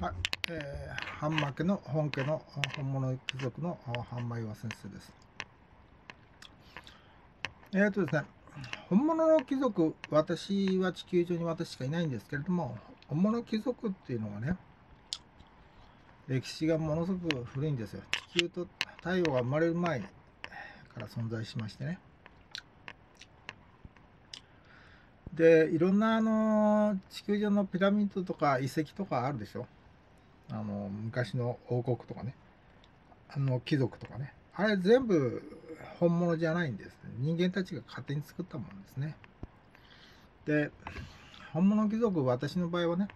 はい、ハンマ家の本家の本物貴族のハンマ岩先生です。ですね、本物の貴族、私は地球上に私しかいないんですけれども、本物貴族っていうのはね、歴史がものすごく古いんですよ。地球と太陽が生まれる前から存在しましてね。で、いろんな地球上のピラミッドとか遺跡とかあるでしょ。昔の王国とかね。貴族とかね。あれ全部本物じゃないんです。人間たちが勝手に作ったものですね。で、本物貴族、私の場合はね、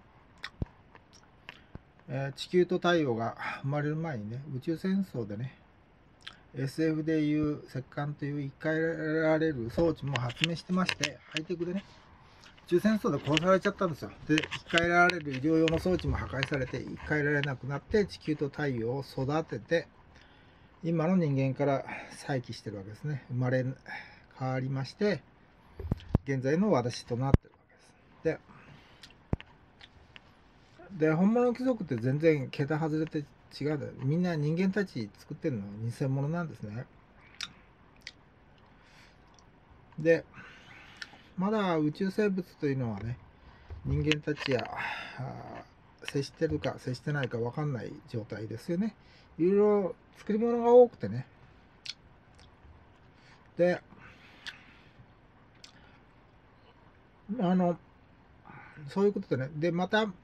地球と太陽が生まれる前にね、宇宙戦争でね、SF でいう石棺という生き返られる装置も発明してまして、ハイテクでね、宇宙戦争で殺されちゃったんですよ。で、生き返られる医療用の装置も破壊されて、生き返られなくなって、地球と太陽を育てて、今の人間から再起してるわけですね。変わりまして、現在の私となってるわけです。で、本物の貴族って全然桁外れて違うんだよ。みんな人間たち作ってるのは偽物なんですね。で、まだ宇宙生物というのはね、人間たちや接してるか接してないか分かんない状態ですよね。いろいろ作り物が多くてね。で、そういうことでね。で、また、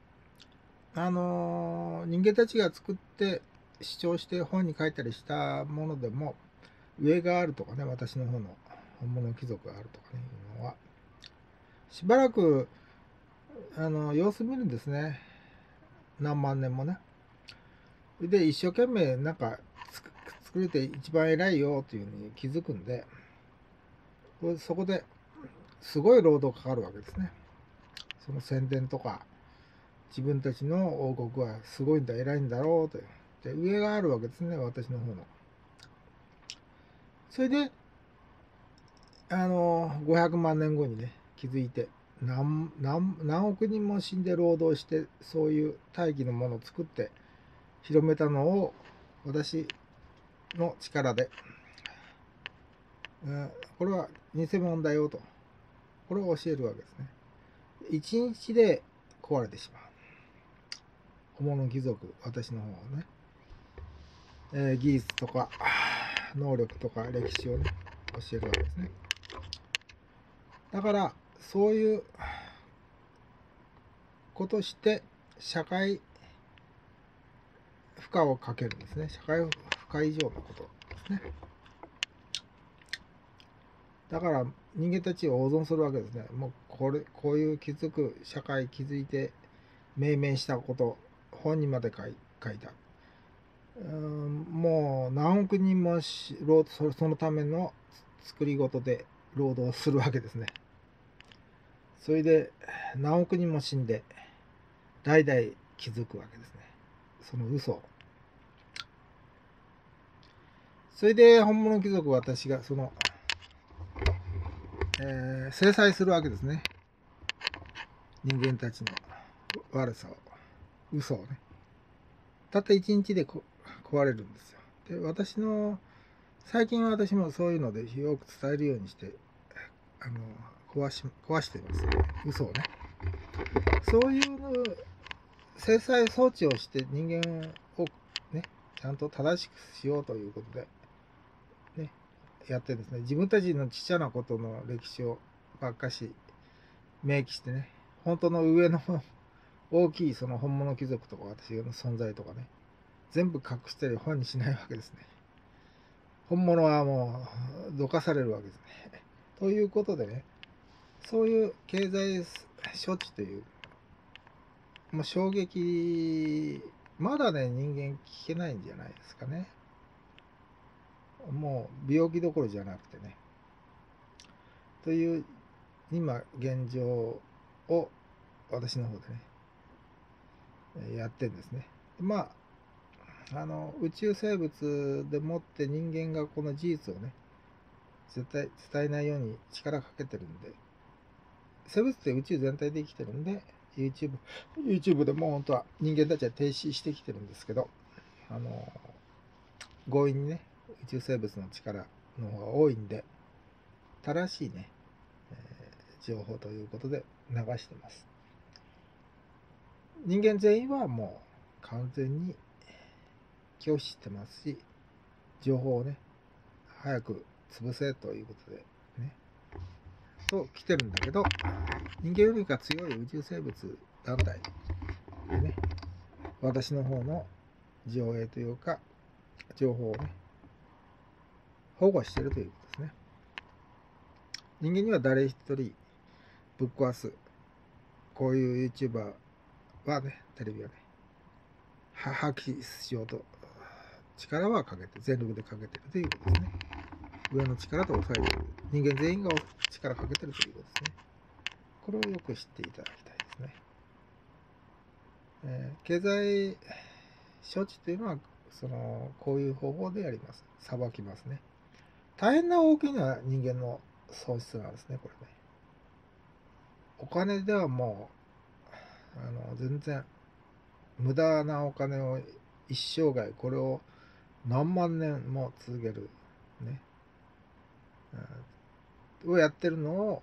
人間たちが作って主張して本に書いたりしたものでも、上があるとかね、私の方の本物貴族があるとかね、いうのは、しばらく、様子見るんですね。何万年もね。で、一生懸命なんか作れて一番偉いよというふうに気づくんで、そこですごい労働かかるわけですね。その宣伝とか、自分たちの王国はすごいんだ、偉いんだろうという。で、上があるわけですね、私の方の。それで、500万年後にね、気づいて、何億人も死んで労働して、そういう大義のものを作って、広めたのを、私の力で、これは偽物だよと、これを教えるわけですね。一日で壊れてしまう。本物貴族、私の方はね、技術とか、能力とか歴史をね、教えるわけですね。だから、そういうことして、社会負荷をかけるんですね。社会負荷以上のことですね。だから人間たちを大損するわけですね。もうこういう社会築いて命名したこと、本にまで書いた。もう何億人もそのための作り事で労働するわけですね。それで何億人も死んで代々築くわけですね。その嘘を。それで本物貴族は私が制裁するわけですね。人間たちの悪さを、嘘をね。たった一日で壊れるんですよ。で、最近は私もそういうのでよく伝えるようにして、壊しています。嘘をね。そういう制裁装置をして人間をね、ちゃんと正しくしようということで、ね、やってですね、自分たちのちっちゃなことの歴史をばっかし明記してね、本当の上の大きいその本物貴族とか私の存在とかね、全部隠してる本にしないわけですね。本物はもうどかされるわけですね。ということでね、そういう経済処置という、もう衝撃、まだね、人間聞けないんじゃないですかね。もう病気どころじゃなくてね。という今現状を私の方でね、やってるんですね。まあ、宇宙生物でもって人間がこの事実をね、絶対伝えないように力かけてるんで、生物って宇宙全体で生きてるんで、 YouTube でも本当は人間たちは停止してきてるんですけど、強引にね、宇宙生物の力の方が多いんで、正しいね、情報ということで流してます。人間全員はもう完全に拒否してますし、情報をね、早く潰せということでね、と来てるんだけど、人間よりか強い宇宙生物団体でね、私の方の上映というか、情報をね、保護してるということですね。人間には誰一人ぶっ壊す、こういう YouTuber はね、テレビはね、破棄しようと力はかけて、全力でかけてるということですね。上の力と抑えている。人間全員が力かけてるということですね。これをよく知っていただきたいですね。経済処置というのは、こういう方法でやります。裁きますね。大変な大きな人間の損失なんですね、これね。お金ではもう、全然、無駄なお金を一生涯、これを何万年も続ける、ね、をやってるのを、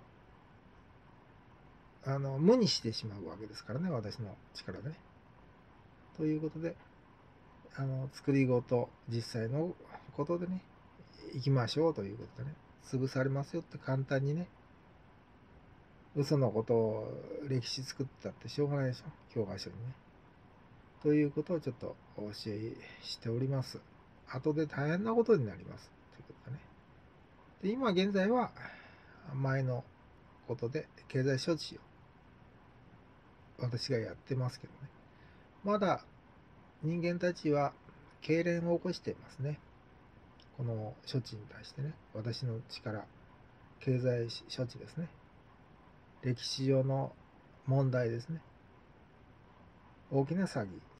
無にしてしまうわけですからね、私の力でね。ということで、作り事、実際のことでね、行きましょうということでね、潰されますよって簡単にね、嘘のことを歴史作ったってしょうがないでしょ、教科書にね。ということをちょっとお教えしております。後で大変なことになります。ということでね。で、今現在は前のことで経済処置を私がやってますけどね。まだ人間たちは痙攣を起こしていますね。この処置に対してね。私の力、経済処置ですね。歴史上の問題ですね。大きな詐欺